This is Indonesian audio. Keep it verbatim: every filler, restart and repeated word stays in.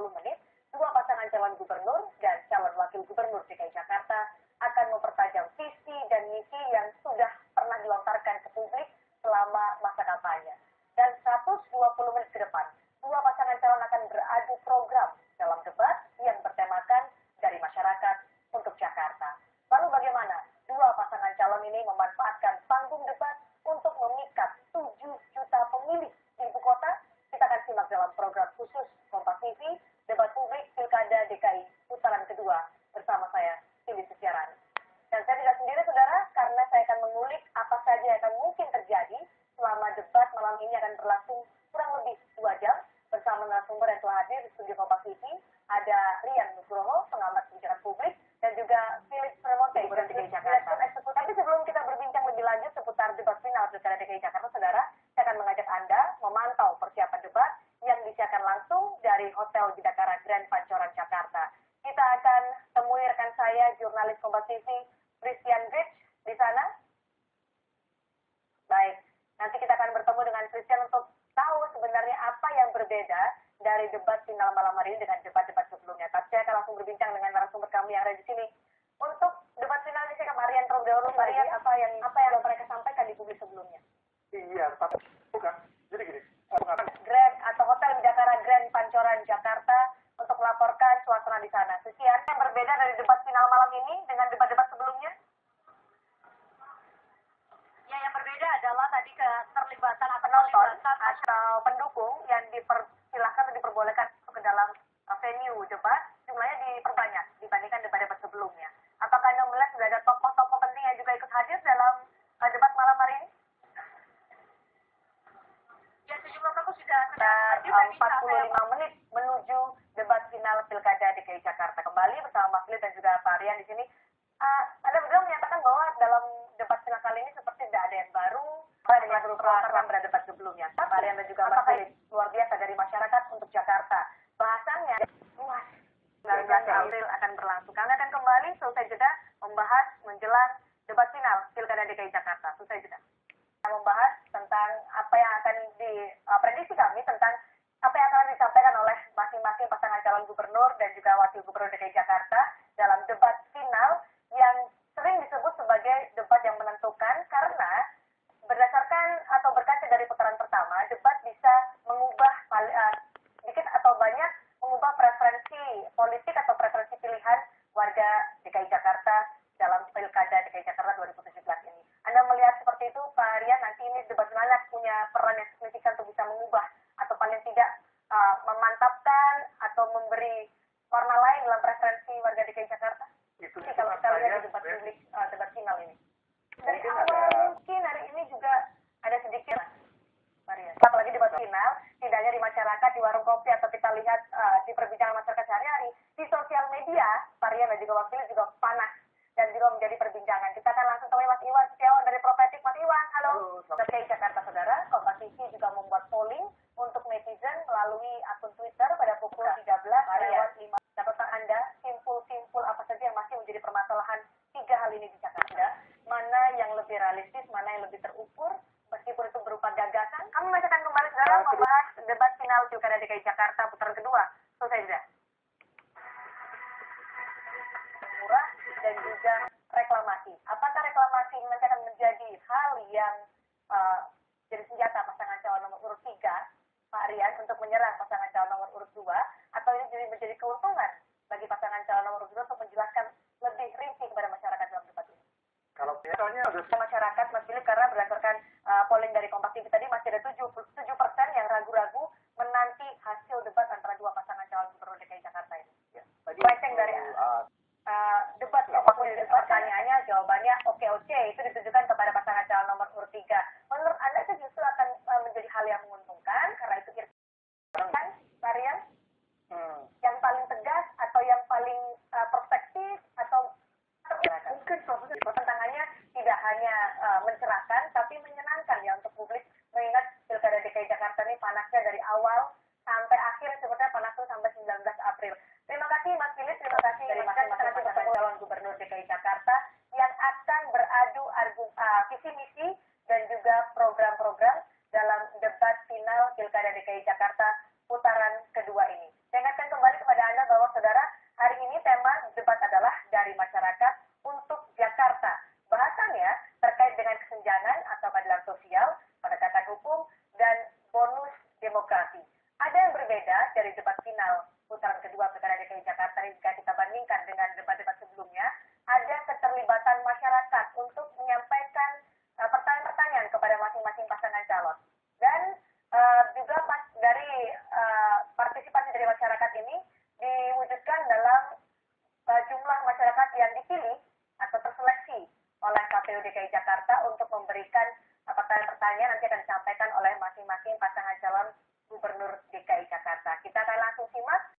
puluh menit, dua pasangan calon gubernur dan calon wakil gubernur D K I Jakarta akan mempertajam visi dan misi yang sudah pernah dilontarkan ke publik selama masa kampanye. Dan seratus dua puluh menit ke depan, dua pasangan calon akan beradu program dalam debat yang bertemakan dari masyarakat untuk Jakarta. Lalu bagaimana dua pasangan calon ini memanfaatkan panggung debat untuk memikat tujuh juta pemilih di ibu kota? Kita akan simak dalam program khusus Kompas T V, debat publik Pilkada D K I putaran kedua bersama saya, Phyllis Setiarani. Dan saya tidak sendiri, saudara, karena saya akan mengulik apa saja yang akan mungkin terjadi selama debat malam ini akan berlangsung kurang lebih dua jam bersama narasumber yang telah hadir di studio Kompas T V. Ada Rian Nugroho, pengamat kebijakan publik, dan juga Philip Fremonte, Gubernur D K I Jakarta. Tapi sebelum kita berbincang lebih lanjut seputar debat final Pilkada D K I Jakarta, saudara, saya akan mengajak Anda memantau persiapan debat yang disiarkan langsung dari Hotel Bidakara Grand Pancoran, Jakarta. Kita akan temui rekan saya, jurnalis Kompas T V, Christian Bridge, di sana. Baik, nanti kita akan bertemu dengan Christian untuk tahu sebenarnya apa yang berbeda dari debat final malam hari ini dengan debat-debat sebelumnya. Tapi saya akan langsung berbincang dengan narasumber kami yang ada di sini. Untuk debat final ini saya ke Marian terlebih dahulu. Marian, apa yang apa yang mereka sampaikan di publik sebelumnya? Iya, tapi bukan. Jadi gini, Grand atau Hotel Bidakara Grand Pancoran, Jakarta untuk melaporkan suasana di sana. Sekian yang berbeda dari debat final malam ini dengan debat-debat sebelumnya? Ya, yang berbeda adalah tadi keterlibatan atau penonton atau pendukung yang dipersilahkan atau diperbolehkan ke dalam venue debat, jumlahnya diperbanyak dibandingkan debat-debat sebelumnya. Apakah Anda melihat sudah ada tokoh-tokoh penting yang juga ikut hadir dalam uh, debat malam hari ini? Ya, sejumlah tokoh sudah dan uh, empat puluh lima menit menuju debat final Pilkada D K I Jakarta. Kembali bersama Mas Lid dan juga Pak Rian di sini. Uh, Anda berdua menyatakan bahwa dalam debat final kali ini seperti tidak ada yang baru dengan perlawanan pada debat sebelumnya. Pak Rian dan juga Mas Lid, luar biasa dari masyarakat untuk Jakarta. Bahasannya luas. sembilan belas April akan berlangsung. Kami akan kembali selesai jeda membahas menjelang debat final Pilkada D K I Jakarta. Selesai jeda. Kita membahas tentang apa yang akan di uh, prediksi kami tentang apa yang akan disampaikan oleh masing-masing pasangan calon gubernur dan juga wakil gubernur D K I Jakarta dalam debat final yang sering disebut sebagai debat yang menentukan karena berdasarkan atau berkaca dari putaran pertama, debat bisa mengubah uh, sedikit atau banyak mengubah preferensi politik atau preferensi pilihan warga D K I Jakarta dalam Pilkada D K I Jakarta dua ribu tujuh belas ini. Anda melihat seperti itu, Pak Rian, nanti ini debat finalnya punya peran yang signifikan untuk bisa mengubah atau paling tidak uh, memantapkan atau memberi warna lain dalam preferensi warga D K I Jakarta? Itu Jadi, kalau kita lihat di debat publik, uh, debat final ini. Dari awal mungkin hari ini juga ada sedikit, Pak Rian. Apalagi debat final, tidak hanya di masyarakat, di warung kopi, atau kita lihat uh, di perbincangan masyarakat sehari-hari, di sosial media, Pak Rian dan juga wakil juga panas dan juga menjadi perbincangan. Kita akan langsung temui Mas Iwan Setiawan dari Profetik. Mas Iwan, halo. D K I Jakarta, saudara. Kompas T V juga membuat polling untuk netizen melalui akun Twitter pada pukul tiga belas lewat lima. Catatan Anda, simpul-simpul apa saja yang masih menjadi permasalahan tiga hal ini di Jakarta? Mana yang lebih realistis, mana yang lebih terukur, meskipun itu berupa gagasan. Kami masih akan kembali sekarang membahas debat final Pilkada D K I Jakarta putaran kedua. Selesai sudah. Murah dan juga reklamasi. Apakah reklamasi ini nanti akan menjadi hal yang uh, jadi senjata pasangan calon nomor urut tiga, Pak Rian, untuk menyerang pasangan calon nomor urut dua, atau ini jadi menjadi keuntungan bagi pasangan calon nomor urut dua untuk menjelaskan lebih rinci kepada masyarakat dalam debat ini? kalau biasanya ada Masyarakat, Mas Philip, karena berdasarkan uh, polling dari Kompas T V tadi masih ada tujuh persen yang ragu-ragu menanti hasil debat antara dua pasangan calon gubernur D K I Jakarta ini. ya, tadi Melenceng dari uh, uh, debat, apapun itu pertanyaannya, jawabannya oke-oke, itu ditujukan kepada pasangan calon nomor urut tiga. Menurut Anda itu justru akan uh, menjadi hal yang menguntungkan karena itu kan, Pak Rian? hmm. Yang paling tegas atau yang paling uh, perspektif atau mungkin salah satu tantangannya tidak hanya uh, mencerahkan tapi menyenangkan ya untuk publik, mengingat Pilkada D K I Jakarta ini panasnya dari awal sampai akhir, sebetulnya panas itu sampai sembilan belas April. Terima kasih Mas Philip, terima kasih dari masing-masing pasangan calon gubernur D K I Jakarta yang akan beradu argu, uh, visi misi dan juga program-program dalam debat final Pilkada D K I Jakarta putaran kedua ini. Saya ingatkan kembali Saudara, hari ini tema debat adalah dari masyarakat untuk Jakarta. Bahasannya terkait dengan kesenjangan atau keadilan sosial, pendekatan hukum, dan bonus demokrasi. Ada yang berbeda dari debat final putaran kedua Pilkada D K I Jakarta ini jika kita bandingkan dengan debat-debat sebelumnya. Ada keterlibatan masyarakat untuk menyampaikan uh, pertanyaan-pertanyaan kepada masing-masing pasangan calon. Dan uh, juga pas dari uh, partisipasi dari masyarakat ini diwujudkan dalam uh, jumlah masyarakat yang dipilih atau terseleksi oleh K P U D K I Jakarta untuk memberikan uh, pertanyaan-pertanyaan nanti akan disampaikan oleh masing-masing pasangan calon Gubernur D K I Jakarta. Kita akan langsung simak